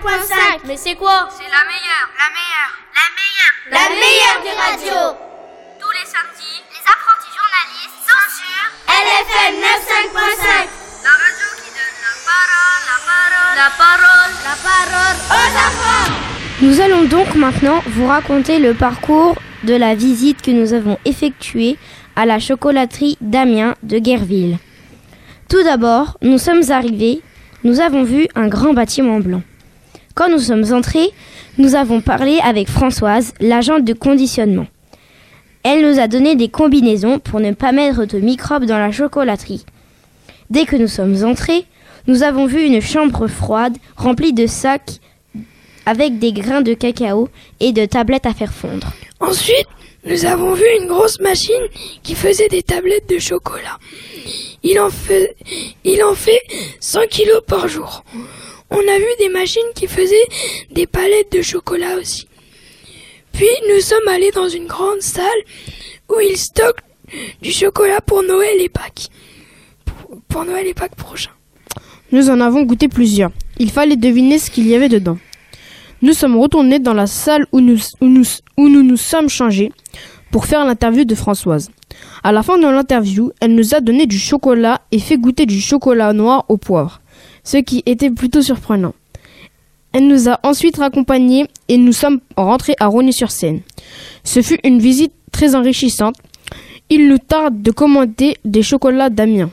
105.5. Mais c'est quoi? C'est la meilleure. La meilleure des radios. Tous les samedis, les apprentis journalistes sont sur LFM 95.5. la radio qui donne la parole aux enfants. Nous allons donc maintenant vous raconter le parcours de la visite que nous avons effectuée à la chocolaterie d'Amiens de Guerville. Tout d'abord, nous sommes arrivés, nous avons vu un grand bâtiment blanc. Quand nous sommes entrés, nous avons parlé avec Françoise, l'agente de conditionnement. Elle nous a donné des combinaisons pour ne pas mettre de microbes dans la chocolaterie. Dès que nous sommes entrés, nous avons vu une chambre froide remplie de sacs avec des grains de cacao et de tablettes à faire fondre. Ensuite, nous avons vu une grosse machine qui faisait des tablettes de chocolat. Il en fait 100 kilos par jour. On a vu des machines qui faisaient des palettes de chocolat aussi. Puis nous sommes allés dans une grande salle où ils stockent du chocolat pour Noël et Pâques. Pour Noël et Pâques prochains. Nous en avons goûté plusieurs. Il fallait deviner ce qu'il y avait dedans. Nous sommes retournés dans la salle où nous nous sommes changés pour faire l'interview de Françoise. À la fin de l'interview, elle nous a donné du chocolat et fait goûter du chocolat noir au poivre, ce qui était plutôt surprenant. Elle nous a ensuite raccompagnés et nous sommes rentrés à Rosny-sur-Seine. Ce fut une visite très enrichissante. Il nous tarde de commenter des chocolats d'Amiens.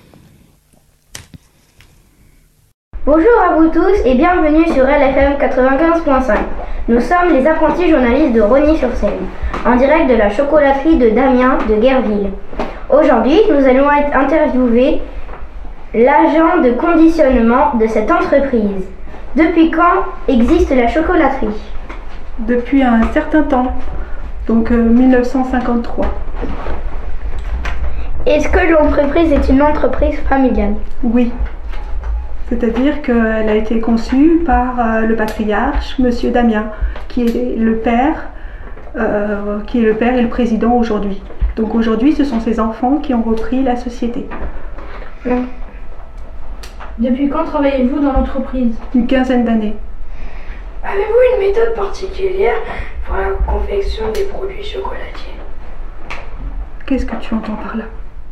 Bonjour à vous tous et bienvenue sur LFM 95.5. Nous sommes les apprentis journalistes de Rosny-sur-Seine, en direct de la chocolaterie de Damiens de Guerville. Aujourd'hui, nous allons interviewer l'agent de conditionnement de cette entreprise. Depuis quand existe la chocolaterie? Depuis un certain temps, donc 1953. Est-ce que l'entreprise est une entreprise familiale? Oui. C'est-à-dire qu'elle a été conçue par le patriarche, Monsieur Damiens, qui est le père et le président aujourd'hui. Donc aujourd'hui, ce sont ses enfants qui ont repris la société. Depuis quand travaillez-vous dans l'entreprise? Une quinzaine d'années. Avez-vous une méthode particulière pour la confection des produits chocolatiers? Qu'est-ce que tu entends par là?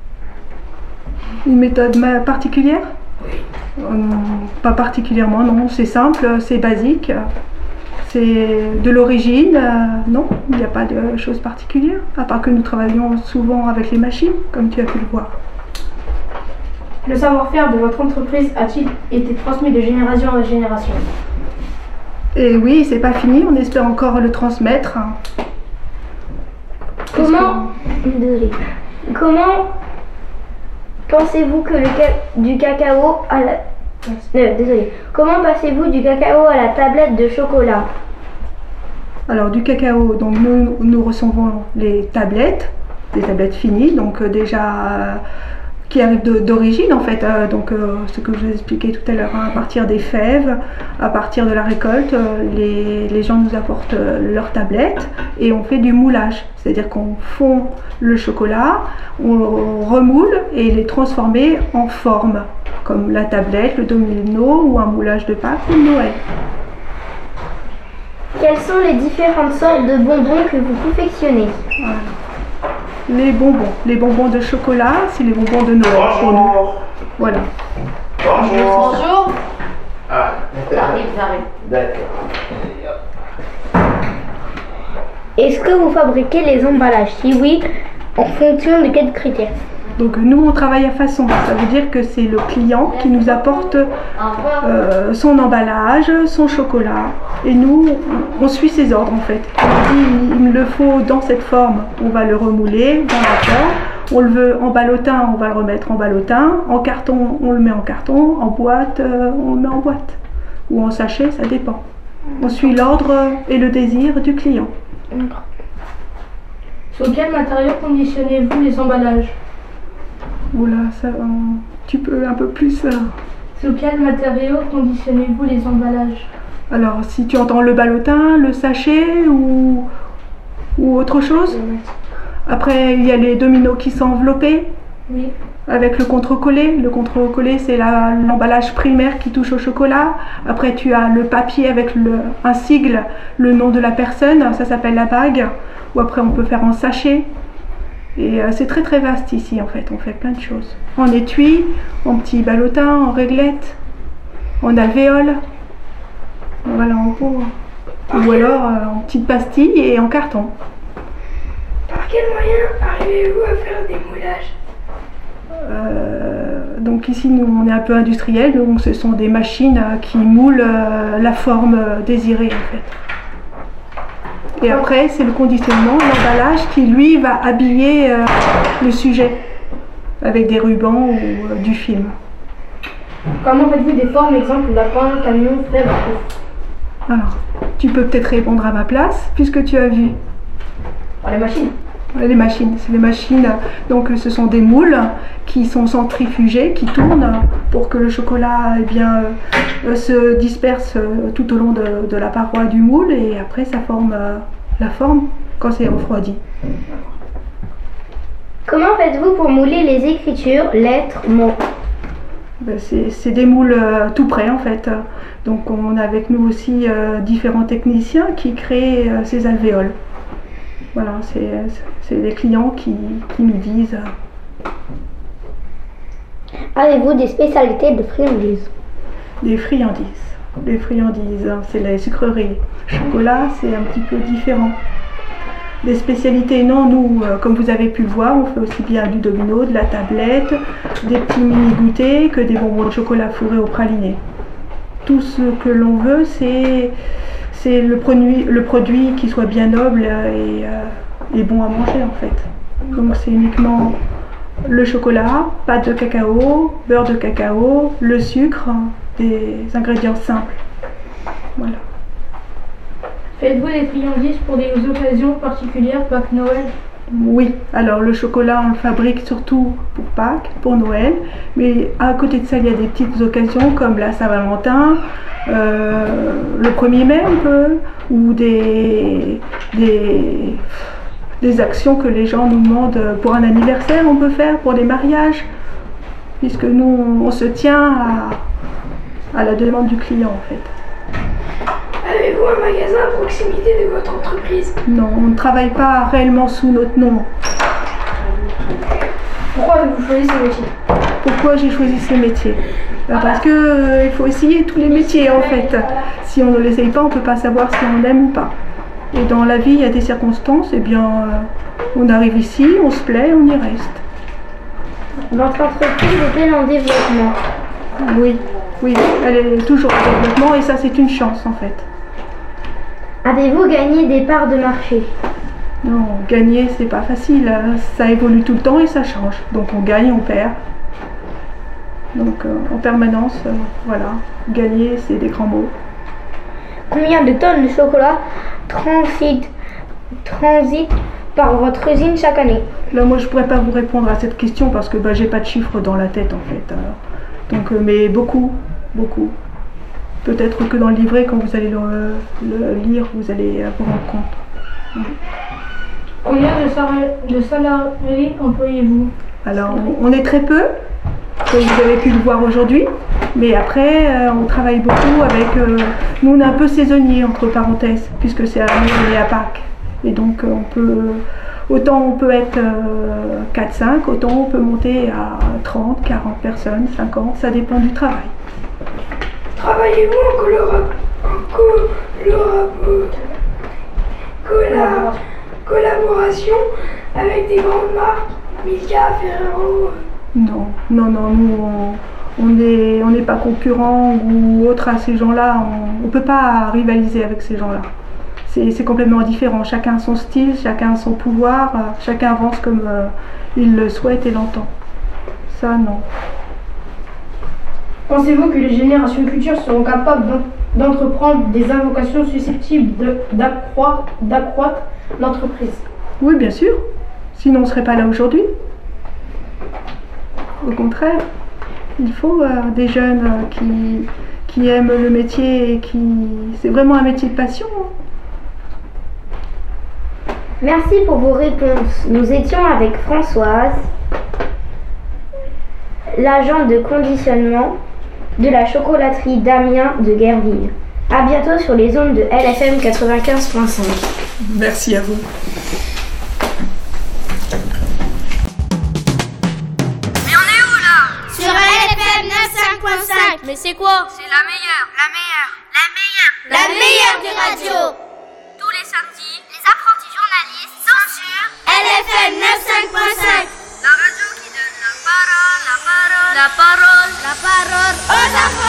Une méthode particulière? Oui. Pas particulièrement, non. C'est simple, c'est basique. C'est de l'origine, non, il n'y a pas de choses particulières, à part que nous travaillons souvent avec les machines, comme tu as pu le voir. Le savoir-faire de votre entreprise a-t-il été transmis de génération en génération? Et oui, c'est pas fini, on espère encore le transmettre. Comment pensez-vous que Comment passez-vous du cacao à la tablette de chocolat? Alors du cacao, donc nous recevons les tablettes, des tablettes finies, donc déjà qui arrivent d'origine en fait, ce que je vous ai expliqué tout à l'heure, à partir des fèves, à partir de la récolte, les gens nous apportent leurs tablettes et on fait du moulage, c'est-à-dire qu'on fond le chocolat, on remoule et les transformer en forme, comme la tablette, le domino ou un moulage de Pâques ou de Noël. Quelles sont les différentes sortes de bonbons que vous confectionnez? Voilà. Les bonbons de chocolat, c'est les bonbons de Noël pour nous. Voilà. Bonjour. Ah, J'arrive. d'accord. Est-ce que vous fabriquez les emballages? Si oui, en fonction de quels critères? Donc nous on travaille à façon, ça veut dire que c'est le client qui nous apporte son emballage, son chocolat et nous on suit ses ordres en fait. On dit il me le faut dans cette forme, on va le remouler dans la forme, on le veut en ballotin, on va le remettre en ballotin, en carton on le met en carton, en boîte on le met en boîte ou en sachet, ça dépend. On suit l'ordre et le désir du client. Sur quel matériau conditionnez-vous les emballages? Oula, ça, tu peux un peu plus. Sous quel matériau conditionnez-vous les emballages? Alors, si tu entends le ballotin, le sachet ou autre chose. Après, il y a les dominos qui sont enveloppés. Oui. Avec le contre-collé. Le contre-collé, c'est l'emballage primaire qui touche au chocolat. Après, tu as le papier avec un sigle, le nom de la personne, ça s'appelle la bague. Ou après, on peut faire en sachet. Et c'est très très vaste ici en fait, on fait plein de choses. En étui, en petit ballotin, en réglette, en alvéole. Voilà en gros. Ou alors en petites pastilles et en carton. Par quel moyen arrivez-vous à faire des moulages? Donc ici nous on est un peu industriel, donc ce sont des machines qui moulent la forme désirée en fait. Et après c'est le conditionnement, l'emballage qui lui va habiller le sujet avec des rubans ou du film. Comment faites-vous des formes, exemple lapin, camion, fleuve? Alors, tu peux peut-être répondre à ma place puisque tu as vu. Les machines. Les machines, c'est les machines, donc ce sont des moules qui sont centrifugés, qui tournent pour que le chocolat eh bien, se disperse tout au long de la paroi du moule et après ça forme la forme quand c'est refroidi. Comment faites-vous pour mouler les écritures, lettres, mots? C'est des moules tout prêts en fait. Donc on a avec nous aussi différents techniciens qui créent ces alvéoles. Voilà, c'est les clients qui nous disent. Avez-vous des spécialités de friandises? Des friandises. Les friandises, c'est les sucreries. Chocolat, c'est un petit peu différent. Des spécialités, non, nous, comme vous avez pu le voir, on fait aussi bien du domino, de la tablette, des petits mini goûters que des bonbons de chocolat fourrés au praliné. Tout ce que l'on veut, c'est le produit qui soit bien noble et bon à manger en fait. Donc c'est uniquement le chocolat, pâte de cacao, beurre de cacao, le sucre, des ingrédients simples. Voilà. Faites-vous des friandises pour des occasions particulières, Pâques, Noël? Oui, alors le chocolat on le fabrique surtout pour Pâques, pour Noël, mais à côté de ça il y a des petites occasions comme la Saint-Valentin, le 1er mai un peu, ou des actions que les gens nous demandent pour un anniversaire on peut faire, pour des mariages, puisque nous on se tient à la demande du client en fait. Avez-vous un magasin à proximité de votre entreprise? Non, on ne travaille pas réellement sous notre nom. Pourquoi avez-vous choisi ce métier? Pourquoi j'ai choisi ce métier? Parce que il faut essayer tous les métiers en fait. Si on ne l'essaye pas, on ne peut pas savoir si on aime ou pas. Et dans la vie, il y a des circonstances, et bien on arrive ici, on se plaît, on y reste. Votre entreprise est-elle en développement? Oui, oui, elle est toujours en développement et ça c'est une chance en fait. Avez-vous gagné des parts de marché? Non, gagner c'est pas facile, ça évolue tout le temps et ça change. Donc on gagne, on perd. Donc en permanence, voilà, gagner c'est des grands mots. Combien de tonnes de chocolat transitent par votre usine chaque année? Là moi je pourrais pas vous répondre à cette question parce que j'ai pas de chiffres dans la tête en fait. Donc mais beaucoup. Peut-être que dans le livret, quand vous allez le lire, vous allez vous rendre compte. Combien de salariés employez-vous? Alors, on est très peu, comme vous avez pu le voir aujourd'hui, mais après, on travaille beaucoup avec... nous, on est un peu saisonniers, entre parenthèses, puisque c'est à Noël et à Pâques. Et donc, autant on peut être 4-5, autant on peut monter à 30, 40 personnes, 50, ça dépend du travail. Travaillez-vous en collaboration avec des grandes marques, Milka, Ferrero? Non, nous on n'est pas concurrents ou autres à ces gens-là, on ne peut pas rivaliser avec ces gens-là. C'est complètement différent, chacun a son style, chacun a son pouvoir, chacun avance comme il le souhaite et l'entend. Ça, non. Pensez-vous que les générations futures seront capables d'entreprendre des innovations susceptibles d'accroître l'entreprise? Oui, bien sûr. Sinon, on ne serait pas là aujourd'hui. Au contraire, il faut des jeunes qui aiment le métier et c'est vraiment un métier de passion. Merci pour vos réponses. Nous étions avec Françoise, l'agent de conditionnement de la chocolaterie Damien de Guerville. À bientôt sur les ondes de LFM 95.5. Merci à vous. Mais on est où là? Sur LFM 95.5. Mais c'est quoi? C'est la meilleure. La meilleure des radios. Tous les samedis, les apprentis journalistes sont sur LFM 95.5. la radio qui donne la parole aux apprentis.